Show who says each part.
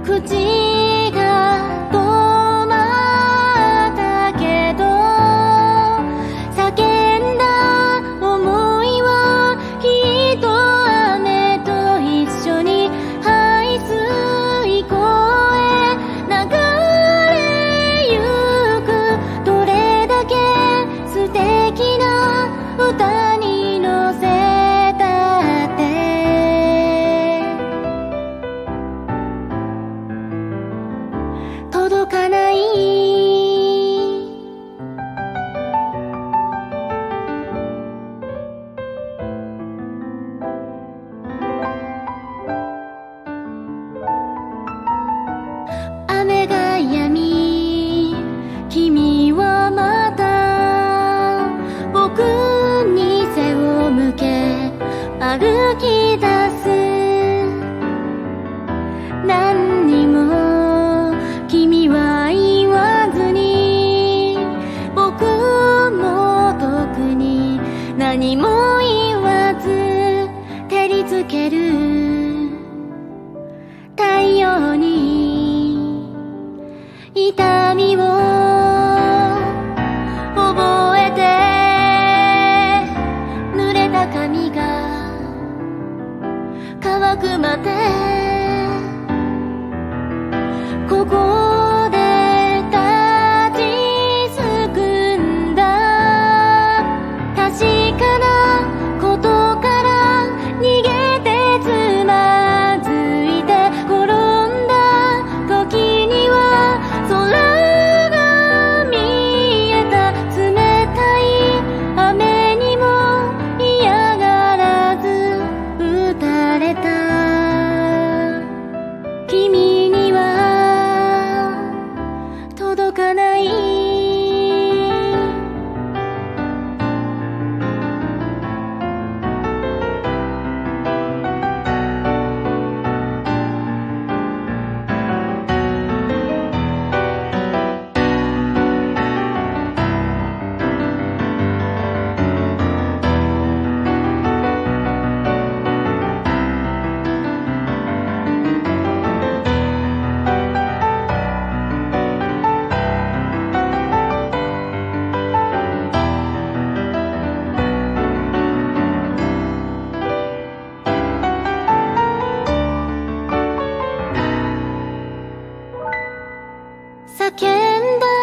Speaker 1: 口が止まったけど叫んだ想いはきっと雨と一緒に排水溝へ流れゆくどれだけ素敵な歌に乗せたって届かない雨が止み君はまた僕に背を向け歩き出す何にも君は言わずに僕も特に何も言わず照りつける太陽に痛みを覚えて濡れた髪が乾くまでここで立ちすくんだ確かなことから逃げてつまずいて転んだ時には空が見えた冷たい雨にも嫌がらず打たれた君には届かない叫んだ